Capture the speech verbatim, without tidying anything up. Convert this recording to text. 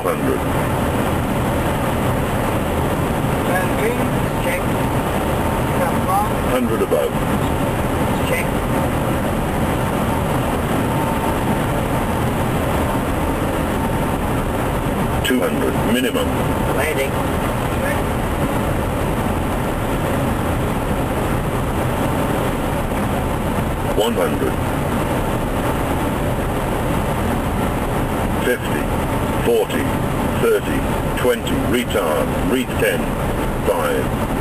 hundred. Turn green, check. Come on, one hundred above. check. two hundred minimum. Landing. one hundred. fifty, forty, thirty, twenty, retard, reach ten, five,